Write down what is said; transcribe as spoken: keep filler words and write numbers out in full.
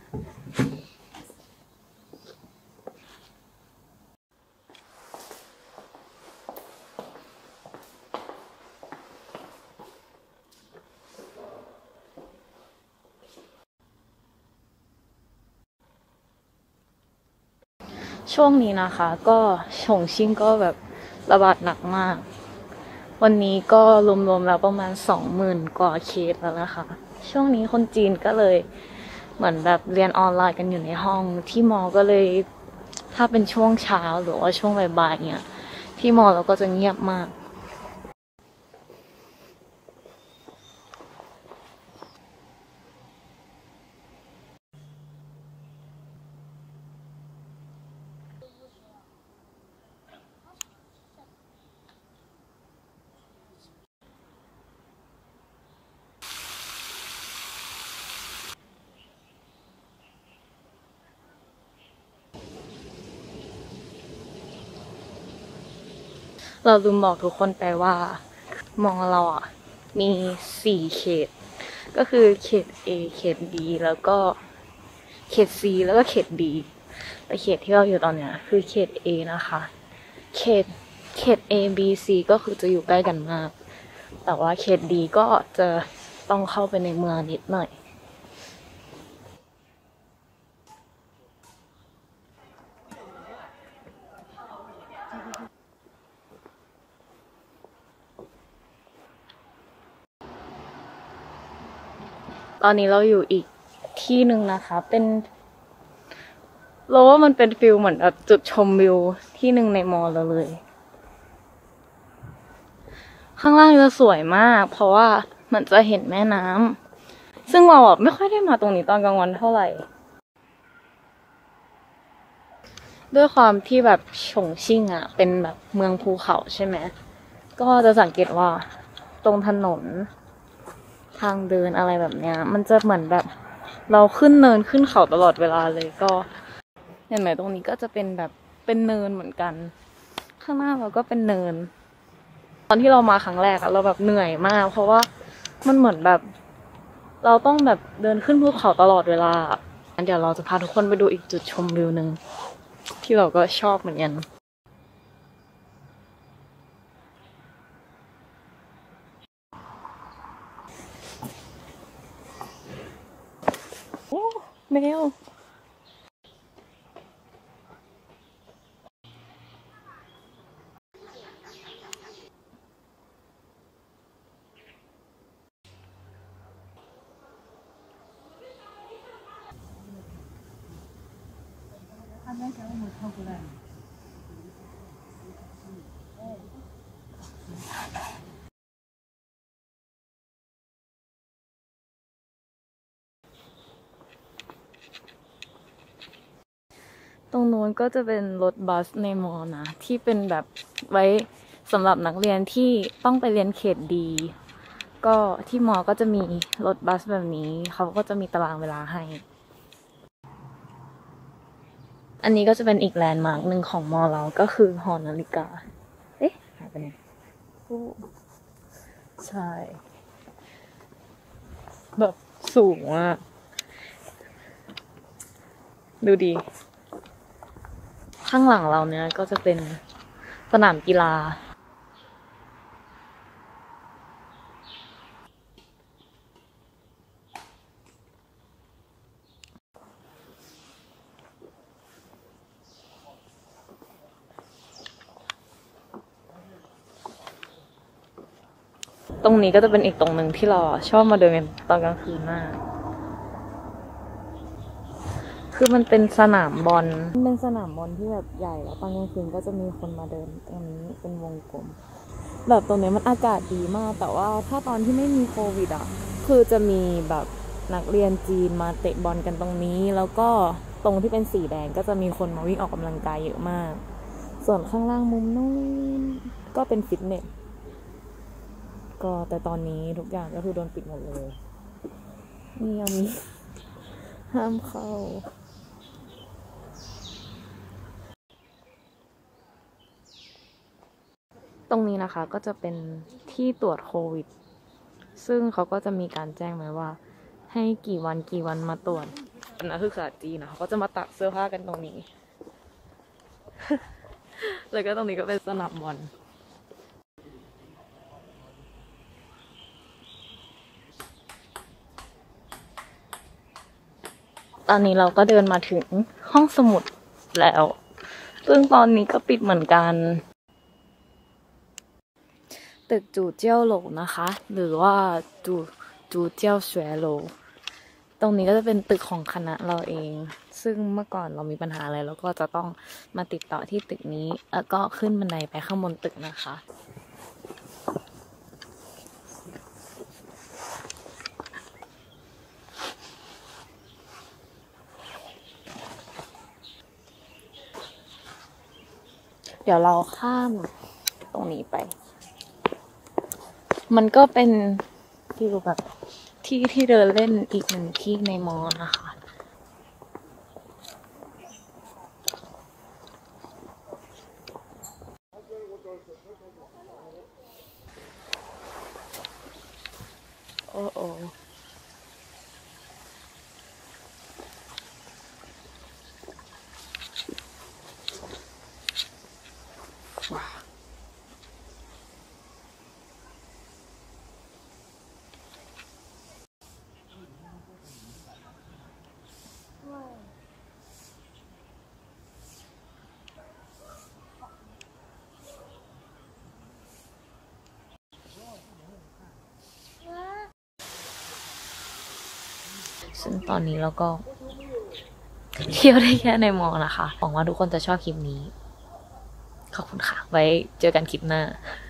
ช่วงนี้นะคะก็ฉงชิ่งก็แบบระบาดหนักมากวันนี้ก็รวมๆแล้วประมาณสองหมื่นกว่าเคสแล้วนะคะช่วงนี้คนจีนก็เลยเหมือนแบบเรียนออนไลน์กันอยู่ในห้องที่มอก็เลยถ้าเป็นช่วงเช้าหรือว่าช่วงบ่ายๆเนี่ยที่มอเราก็จะเงียบมากเราลืมบอกทุกคนไปว่ามอเราอ่ะมีสี่เขตก็คือเขต A เขต B แล้วก็เขต C แล้วก็เขต D แต่เขตที่เราอยู่ตอนเนี้ยคือเขต A นะคะเขตเขต A B C ก็คือจะอยู่ใกล้กันมากแต่ว่าเขต D ก็จะต้องเข้าไปในเมืองนิดหน่อยตอนนี้เราอยู่อีกที่หนึ่งนะคะเป็นเราว่ามันเป็นฟิลเหมือนแบบจุดชมวิวที่หนึ่งในมอเราเลยข้างล่างจะสวยมากเพราะว่ามันจะเห็นแม่น้ำซึ่งเราอ่ะไม่ค่อยได้มาตรงนี้ตอนกลางวันเท่าไหร่ด้วยความที่แบบฉงชิ่งอ่ะเป็นแบบเมืองภูเขาใช่ไหมก็จะสังเกตว่าตรงถนนทางเดินอะไรแบบเนี้ยมันจะเหมือนแบบเราขึ้นเนินขึ้นเขาตลอดเวลาเลยก็เห็นไหมตรงนี้ก็จะเป็นแบบเป็นเนินเหมือนกันข้างหน้าเราก็เป็นเนินตอนที่เรามาครั้งแรกอะเราแบบเหนื่อยมากเพราะว่ามันเหมือนแบบเราต้องแบบเดินขึ้นภูเขาตลอดเวลางั้นเดี๋ยวเราจะพาทุกคนไปดูอีกจุดชมวิวหนึ่งที่เราก็ชอบเหมือนกันโอ้แมวตรงนู้นก็จะเป็นรถบัสในมอนะที่เป็นแบบไว้สำหรับนักเรียนที่ต้องไปเรียนเขตดีก็ที่มอก็จะมีรถบัสแบบนี้เขาก็จะมีตารางเวลาให้อันนี้ก็จะเป็นอีกแลนด์มาร์กหนึ่งของมอเราก็คือหอนาฬิกาเอ๊ะหายไปไหนใช่แบบสูงมากดูดีข้างหลังเราเนี่ยก็จะเป็นสนามกีฬาตรงนี้ก็จะเป็นอีกตรงหนึ่งที่เราชอบมาเดินกันตอนกลางคืนมากคือมันเป็นสนามบอลเป็นสนามบอลที่แบบใหญ่แล้วตอนกลางคืนก็จะมีคนมาเดินตรงนี้เป็นวงกลมแบบตรงนี้มันอากาศดีมากแต่ว่าถ้าตอนที่ไม่มีโควิดอ่ะคือจะมีแบบนักเรียนจีนมาเตะบอลกันตรงนี้แล้วก็ตรงที่เป็นสีแดงก็จะมีคนมาวิ่งออกกำลังกายเยอะมากส่วนข้างล่างมุมนู้นก็เป็นฟิตเนสก็แต่ตอนนี้ทุกอย่างก็คือโดนปิดหมดเลยนี่ยังมีห้ามเข้าตรงนี้นะคะก็จะเป็นที่ตรวจโควิดซึ่งเขาก็จะมีการแจ้งไว้ว่าให้กี่วันกี่วันมาตรวจเป็นนักศึกษาจีนนะเขาก็จะมาตัดเสื้อผ้ากันตรงนี้ แล้วก็ตรงนี้ก็เป็นสนามบอลตอนนี้เราก็เดินมาถึงห้องสมุดแล้ว ซึ่งตอนนี้ก็ปิดเหมือนกัน ตึกจูเจี้ยวโหลนะคะ หรือว่าจูจูเจี้ยวเฉวยโหลตรงนี้ก็จะเป็นตึกของคณะเราเอง ซึ่งเมื่อก่อนเรามีปัญหาอะไรเราก็จะต้องมาติดต่อที่ตึกนี้ แล้วก็ขึ้นบันไดไปข้างบนตึกนะคะ เดี๋ยวเราข้ามตรงนี้ไป มันก็เป็นที่แบบที่ที่เดินเล่นอีกหนึ่งที่ในมอนะคะ โอ้โอ้ว้าซึ่งตอนนี้เราก็เที่ยวได้แค่ในมอนะคะหวังว่าทุกคนจะชอบคลิปนี้ ขอบคุณค่ะ ไว้เจอกันคลิปหน้า